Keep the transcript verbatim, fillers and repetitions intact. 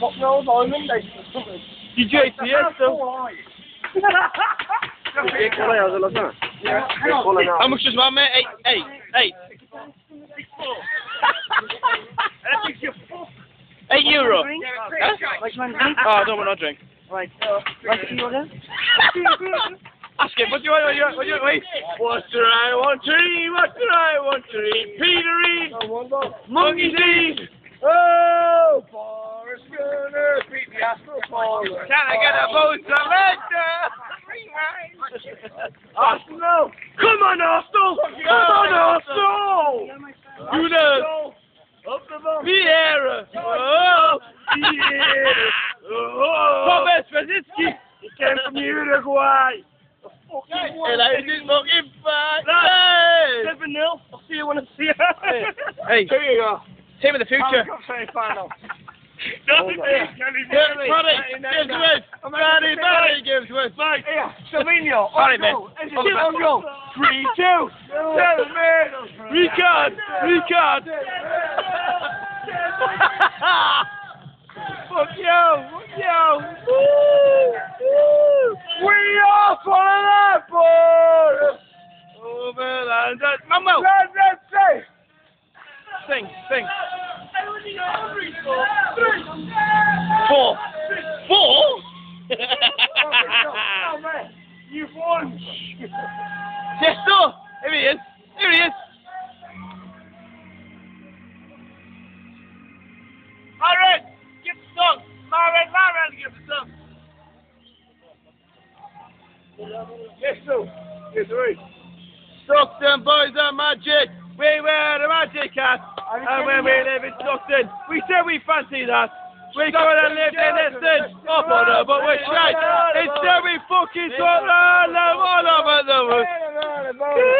fuck knows, I'm in there or something. D J C S though. Yeah, hang on. How much does one, mate? Eight, eight, eight. Eight euro. Huh? Like man drink? Oh, I don't want no drink. Right, uh, like you know then? Ask him, what do you want, what do you want, what do you want, wait? What do I want to eat, what do I want to eat? Peter eat, monkeys eat. Oh, Forrest Gummer, beat the Astro Baller. Can I get a boat of lead? Arsenal! Come on, Arsenal! Come on, Arsenal! You know, Up the ball! Vieira! Oh! Yeah! Oh! Robert Spazitsky! He came from Uruguay! The fucking one! And I did fucking back! seven nil. I'll see you when I see you. Hey, Here you go. team of the future. Final. Paddy, gives away! Paddy, Paddy gives away! Mate, here, Savinho, Sorry, on mate. goal. Is it On the on back. goal? three two. Seven, mate. Ricard! Ricard! Fuck you! Fuck you! Woo! Woo! We are following that ball. Over and that. Mammo! Let's say. Sing, sing. Four. Four? Oh, man. You've won. Yes, sir! Here he is! Here he is! Alright! Give the song! Alright, alright, give the song! Yes, sir. Yes, sir. Stockton boys are magic! We wear the magic hat! And when we live in Stockton, we say we fancy that! We go and live in this thing! Up on the but we're shite! Instead we fucking talk all over the world!